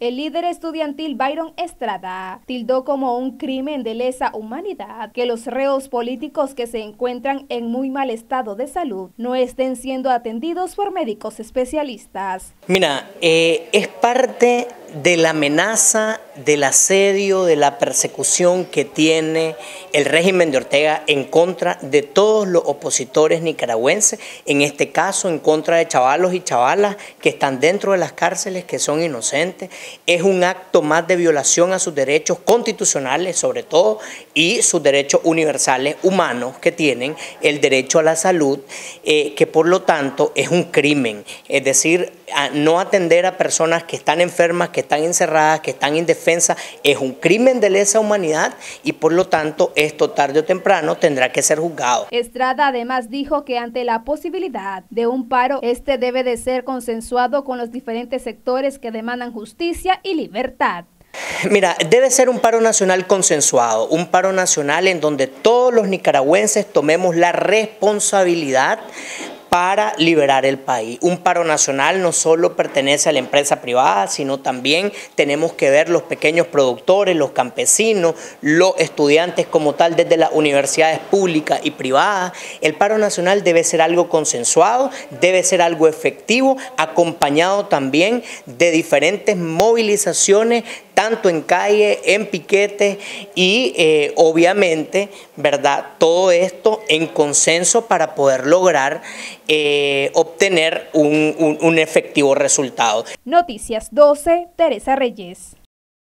El líder estudiantil Byron Estrada tildó como un crimen de lesa humanidad que los reos políticos que se encuentran en muy mal estado de salud no estén siendo atendidos por médicos especialistas. Mira, es parte de la amenaza, del asedio, de la persecución que tiene el régimen de Ortega en contra de todos los opositores nicaragüenses, en este caso en contra de chavalos y chavalas que están dentro de las cárceles, que son inocentes. Es un acto más de violación a sus derechos constitucionales, sobre todo, y sus derechos universales humanos que tienen, el derecho a la salud, que por lo tanto es un crimen, es decir, a no atender a personas que están enfermas, que están encerradas, que están indefensas, es un crimen de lesa humanidad y por lo tanto esto tarde o temprano tendrá que ser juzgado. Estrada además dijo que ante la posibilidad de un paro, este debe de ser consensuado con los diferentes sectores que demandan justicia y libertad. Mira, debe ser un paro nacional consensuado, un paro nacional en donde todos los nicaragüenses tomemos la responsabilidad para liberar el país. Un paro nacional no solo pertenece a la empresa privada, sino también tenemos que ver los pequeños productores, los campesinos, los estudiantes como tal desde las universidades públicas y privadas. El paro nacional debe ser algo consensuado, debe ser algo efectivo, acompañado también de diferentes movilizaciones, tanto en calle, en piquete y obviamente, ¿verdad? Todo esto en consenso para poder lograr obtener un efectivo resultado. Noticias 12, Teresa Reyes.